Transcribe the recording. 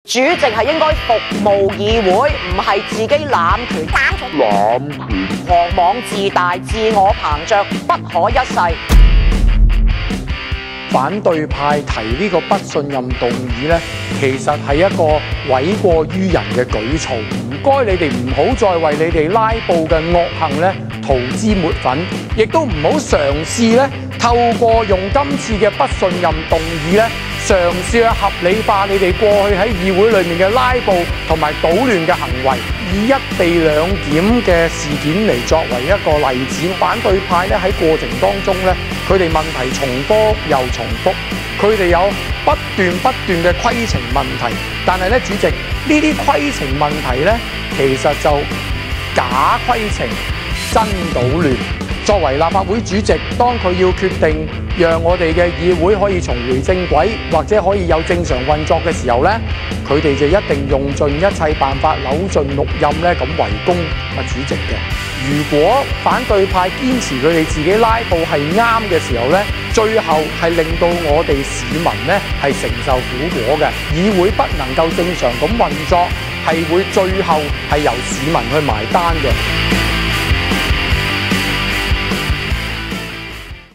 主席係應該服務議會，唔係自己攬權，狂妄自大、自我膨脹，不可一世。 反對派提呢個不信任動議呢，其實係一個諉過於人嘅舉措。唔該，你哋唔好再為你哋拉布嘅惡行呢塗脂抹粉，亦都唔好嘗試呢透過用今次嘅不信任動議呢，嘗試去合理化你哋過去喺議會裏面嘅拉布同埋搗亂嘅行為，以一地兩檢嘅事件嚟作為一個例子。反對派咧喺過程當中咧，佢哋問題重複又重複，佢哋有不斷嘅規程問題，但係咧，主席，呢啲規程問題咧，其實就假規程真搗亂。作為立法會主席，當佢要決定讓我哋嘅議會可以重回正軌，或者可以有正常運作嘅時候呢，佢哋就一定用盡一切辦法，扭盡六壬咧咁圍攻主席嘅。如果反對派堅持佢哋自己拉布係啱嘅時候呢，最後係令到我哋市民呢係承受苦果嘅，議會不能夠正常咁運作，係會最後係由市民去埋單嘅。